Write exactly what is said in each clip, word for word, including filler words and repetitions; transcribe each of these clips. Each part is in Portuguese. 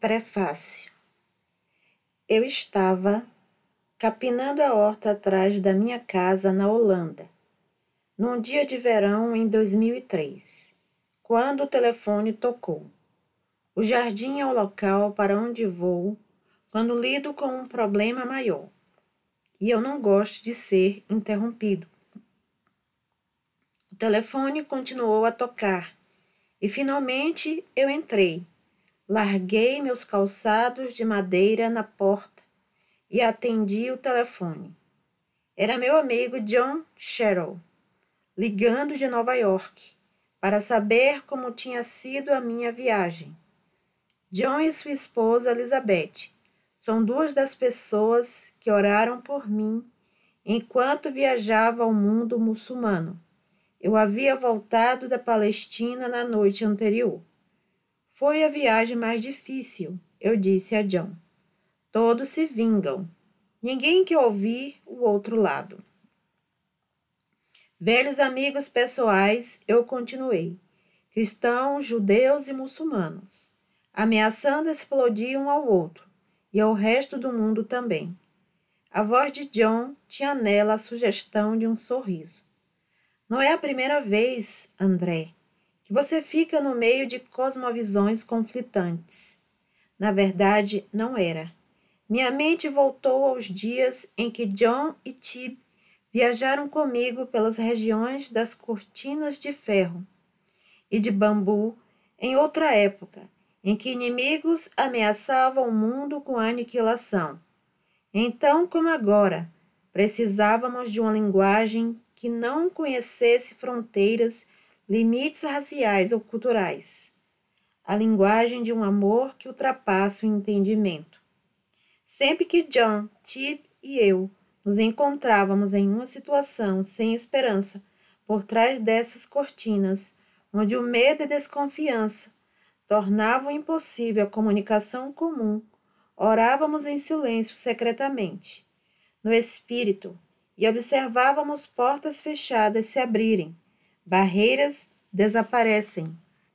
Prefácio. Eu estava capinando a horta atrás da minha casa na Holanda, num dia de verão em dois mil e três, quando o telefone tocou. O jardim é o local para onde vou quando lido com um problema maior, e eu não gosto de ser interrompido. O telefone continuou a tocar, e finalmente eu entrei. Larguei meus calçados de madeira na porta e atendi o telefone. Era meu amigo John Sherrill, ligando de Nova York, para saber como tinha sido a minha viagem. John e sua esposa Elizabeth são duas das pessoas que oraram por mim enquanto viajava ao mundo muçulmano. Eu havia voltado da Palestina na noite anterior. Foi a viagem mais difícil, eu disse a John. Todos se vingam. Ninguém quer ouvir o outro lado. Velhos amigos pessoais, eu continuei. Cristãos, judeus e muçulmanos, ameaçando explodir um ao outro e ao resto do mundo também. A voz de John tinha nela a sugestão de um sorriso. Não é a primeira vez, André, que você fica no meio de cosmovisões conflitantes. Na verdade, não era. Minha mente voltou aos dias em que John e Tib viajaram comigo pelas regiões das cortinas de ferro e de bambu em outra época, em que inimigos ameaçavam o mundo com a aniquilação. Então, como agora, precisávamos de uma linguagem que não conhecesse fronteiras, limites raciais ou culturais. A linguagem de um amor que ultrapassa o entendimento. Sempre que John, Tib e eu nos encontrávamos em uma situação sem esperança, por trás dessas cortinas, onde o medo e a desconfiança tornavam impossível a comunicação comum, orávamos em silêncio secretamente, no espírito, e observávamos portas fechadas se abrirem, barreiras desaparecem.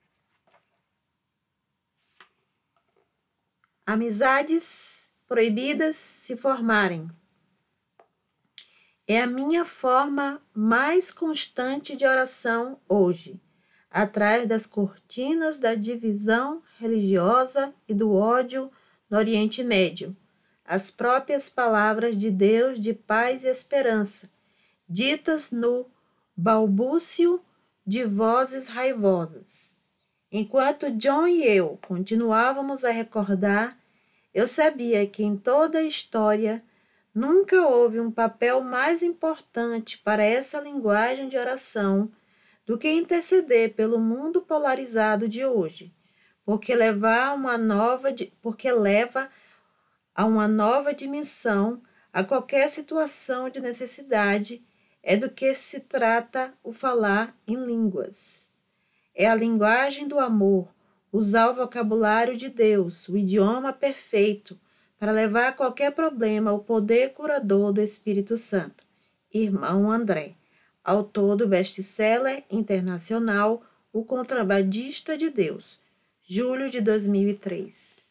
Amizades proibidas se formarem. É a minha forma mais constante de oração hoje, atrás das cortinas da divisão religiosa e do ódio no Oriente Médio. As próprias palavras de Deus de paz e esperança, ditas no balbúcio de vozes raivosas. Enquanto John e eu continuávamos a recordar, eu sabia que em toda a história nunca houve um papel mais importante para essa linguagem de oração do que interceder pelo mundo polarizado de hoje, porque levar uma nova, porque leva a uma nova dimensão a qualquer situação de necessidade é do que se trata o falar em línguas. É a linguagem do amor, usar o vocabulário de Deus, o idioma perfeito, para levar a qualquer problema ao poder curador do Espírito Santo. Irmão André, autor do best-seller internacional O Contrabandista de Deus, julho de dois mil e três.